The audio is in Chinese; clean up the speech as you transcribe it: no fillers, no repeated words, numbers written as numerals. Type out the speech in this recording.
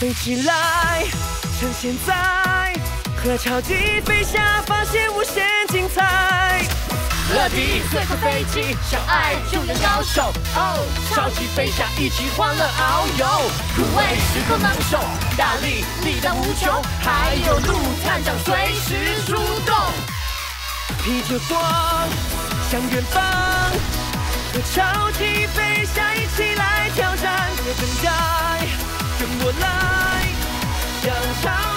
飞起来，趁现在，和超级飞侠发现无限精彩。 乐迪随风飞起，相爱就能高手。哦，超级飞侠一起欢乐遨游，苦味时刻芒手，大力力大无穷，还有陆探长随时出动。 啤酒光向远方，和超级飞侠一起来挑战，别等待，跟我来，让超。